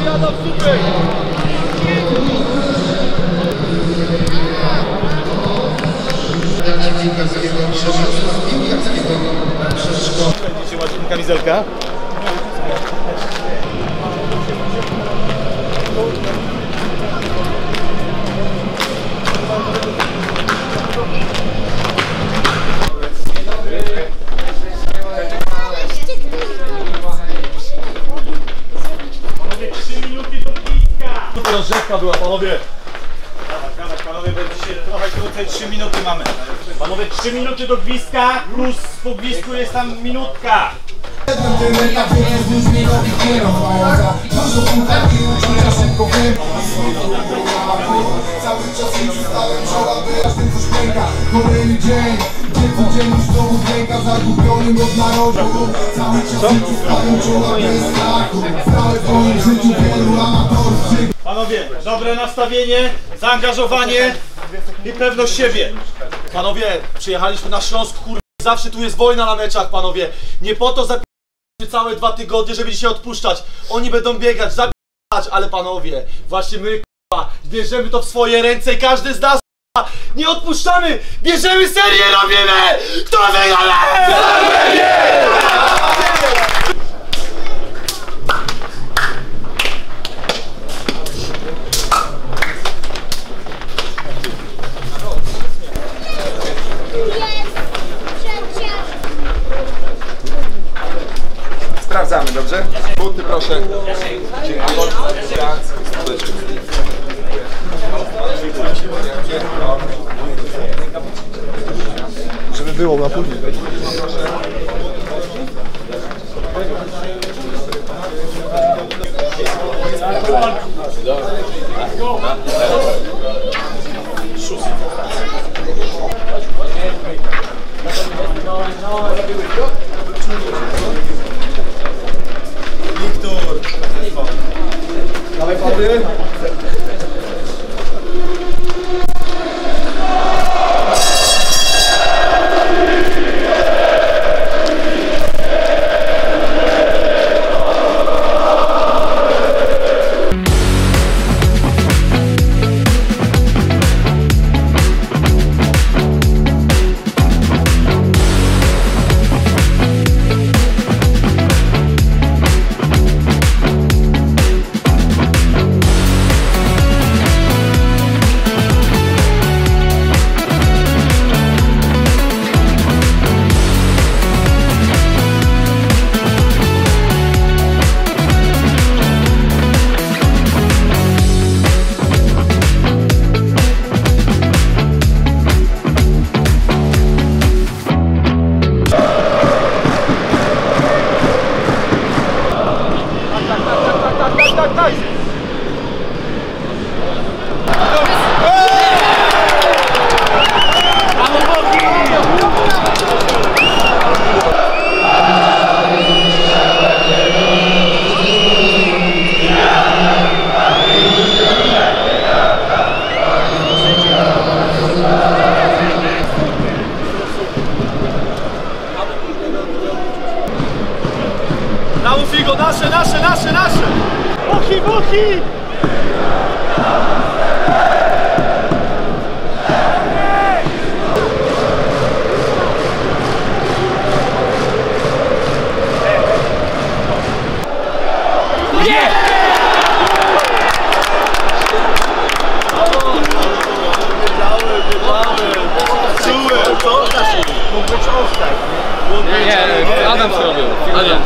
Dzisiaj ładnie kamizelka. Panowie, 3 minuty do piska! To rozgrzewka była, panowie! Dawaj, panowie, bo dzisiaj trochę krócej 3 minuty mamy. Panowie, 3 minuty do gwizdka, plus po gwizdku jest tam minutka. Panowie, dobre nastawienie, zaangażowanie i pewność siebie. Panowie, przyjechaliśmy na Śląsk, kurwa, zawsze tu jest wojna na meczach, panowie. Nie po to całe 2 tygodnie, żeby dzisiaj odpuszczać. Oni będą biegać, zabijać, ale panowie, właśnie my, kurwa, bierzemy to w swoje ręce i każdy z nas, kurwa, nie odpuszczamy, bierzemy serię, robimy! Kto wygrał? Sprawdzamy, dobrze? Buty proszę. Dziękuję. Żeby było na później. Wiktor! Dawaj, Padry. Na Ufigo, nasze! Buchi! Nie, Adam zrobił. Adam.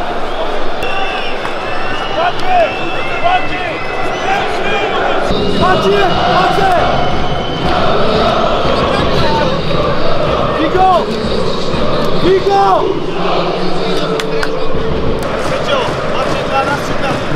Macie! Figo! Sędzio, macie dla nas czy dla mnie?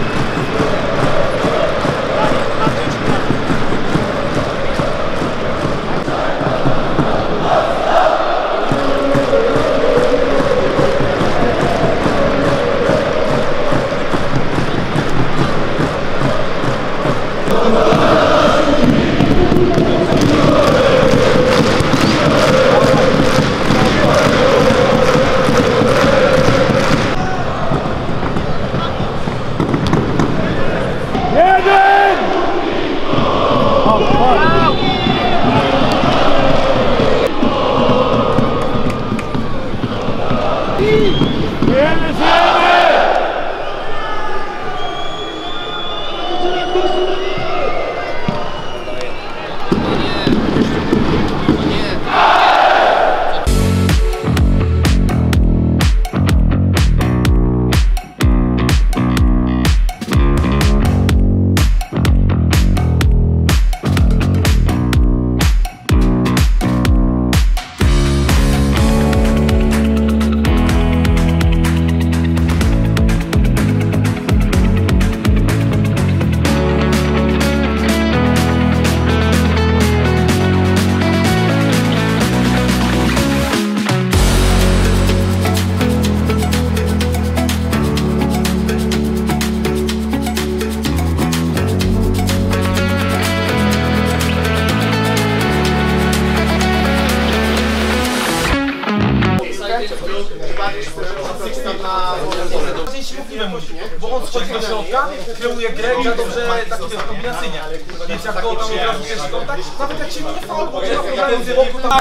Możliwe musi, bo on schodzi do środka, kreuje grę i dobrze tak kombinacyjnie. Więc jak go tam od razu pierwszy kontakt, nawet jak się nie faul, bo z boku tam...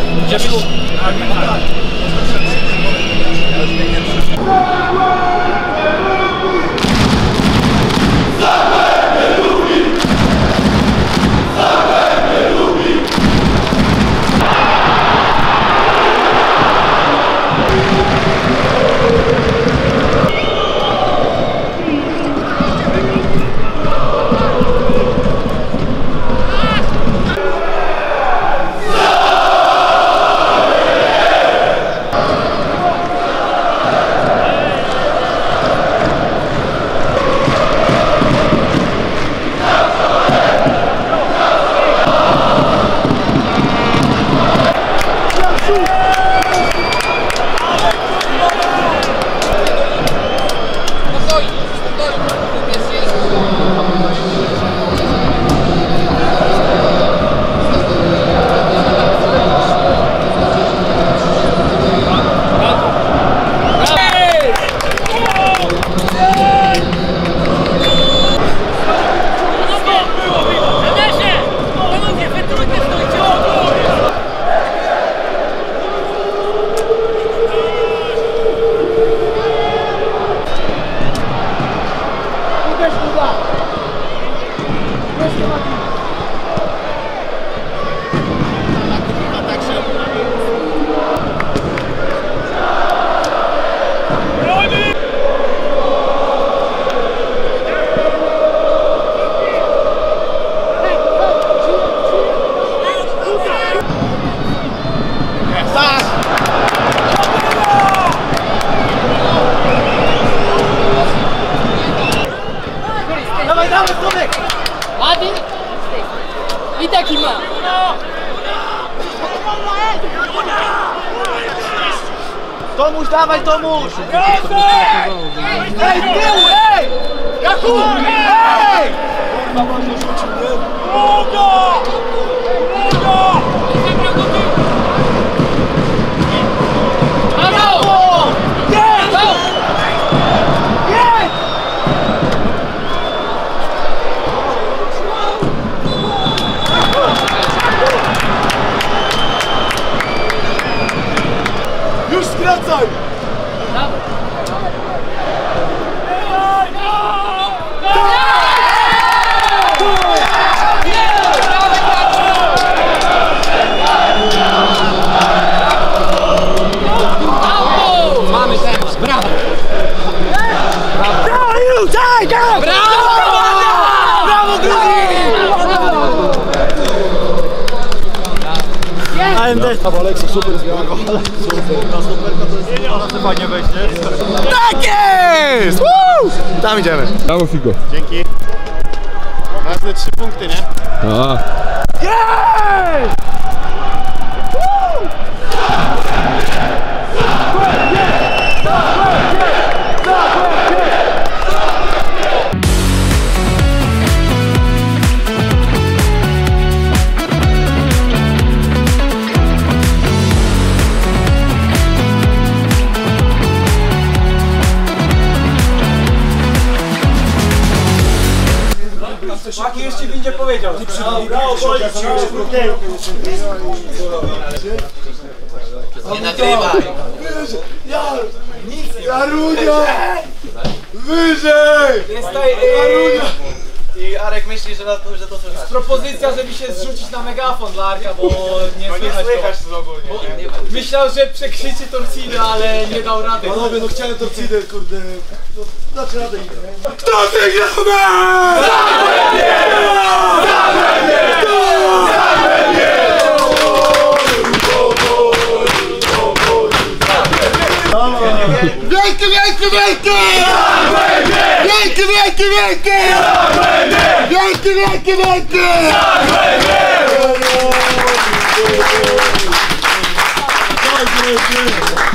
I taki ma! Tomuś, dawaj Tomuś! Ej, tył, ej! Jakub! Ej! Kurwa, właśnie rzucił, nie? Ugo! Ugo! Brawo! Jest! Jest! Już skracaj! Mamy temat, brawo! Daj, daj! Brawo! Brawo, AMD! Brawo, Aleksa, super z białego. Super. Ta superka to jest bardzo fajnie wejść, nie? Tak jest! Woo! Tam idziemy. Brawo, Figo. Dzięki. Ważne 3 punkty, nie? A. Jej! Maki jeszcze mi nie powiedział. Nie nagrywaj! Jarunia! Wyżej! Jest tutaj i Arek myśli, że to słychać. Propozycja, żeby się zrzucić na megafon dla Arka, bo nie słychać to ogólnie. Myślał, że przekrzyczy Torcidę, ale nie dał rady. Panowie, no chciałem Torcidę, kurde. No, dacie radę. Kto wygramy? Wielki, wielki, wielki! Wielki, wielki, wielki! Wielki, wielki, wielki! Wielki!